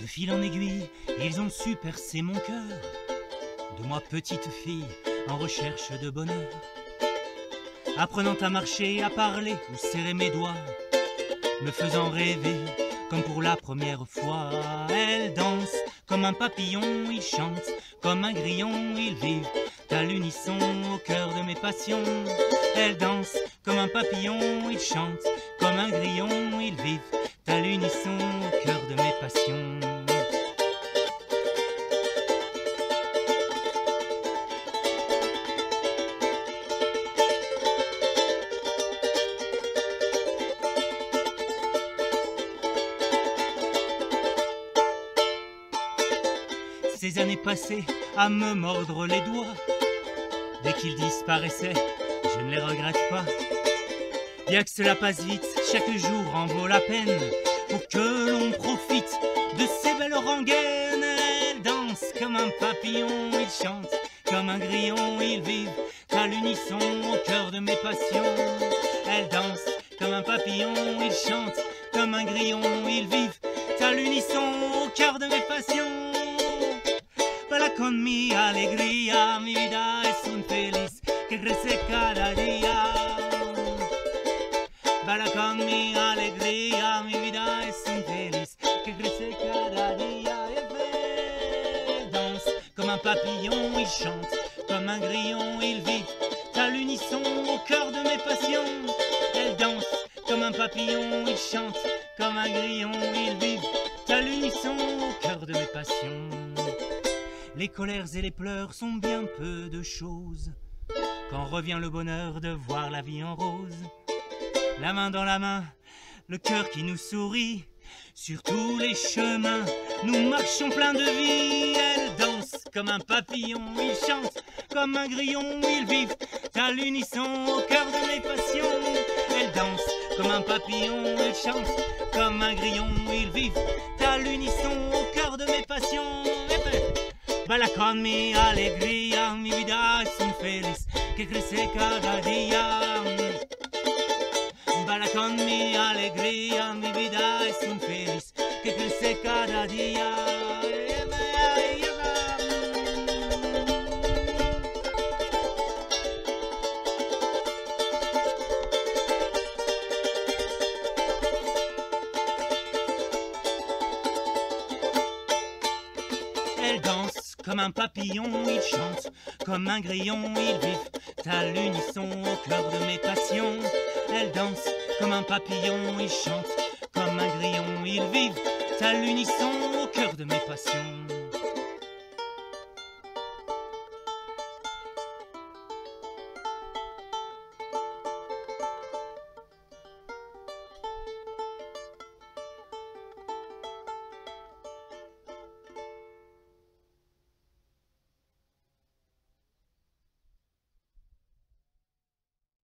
De fil en aiguille, ils ont su percer mon cœur. De moi petite fille, en recherche de bonheur. Apprenant à marcher, à parler ou serrer mes doigts, me faisant rêver comme pour la première fois. Elle danse comme un papillon, il chante comme un grillon, ils vivent à l'unisson au cœur de mes passions. Elle danse comme un papillon, il chante comme un grillon, ils vivent à l'unisson au cœur de mes passions. Ces années passées à me mordre les doigts, dès qu'ils disparaissaient, je ne les regrette pas. Bien que cela passe vite, chaque jour en vaut la peine, pour que l'on profite de ces belles rengaines. Elles dansent comme un papillon, ils chantent comme un grillon, ils vivent à l'unisson au cœur de mes passions. Elles dansent comme un papillon, ils chantent comme un grillon, ils vivent à l'unisson au cœur de mes passions. Para con mi alegría, mi vida es un feliz que crece cada día. Para con mi alegría, mi vida es un feliz que crece cada día. Elle danse comme un papillon, il chante comme un grillon, ils vivent à l'unisson au cœur de mes passions. Elle danse comme un papillon, il chante comme un grillon, ils vivent à l'unisson au cœur de mes passions. Les colères et les pleurs sont bien peu de choses quand revient le bonheur de voir la vie en rose. La main dans la main, le cœur qui nous sourit, sur tous les chemins, nous marchons plein de vie. Elle danse comme un papillon, il chante comme un grillon, ils vivent à l'unisson au cœur de mes passions. Elle danse comme un papillon, elle chante comme un grillon, ils vivent à l'unisson au cœur de mes passions. Baila con mi alegría, mi vida es un feliz que crece cada día. Baila con mi alegría, mi vida es un feliz que crece cada día. Elle danse comme un papillon, il chante comme un grillon, ils vivent à l'unisson au cœur de mes passions. Elle danse comme un papillon, il chante comme un grillon, ils vivent à l'unisson au cœur de mes passions.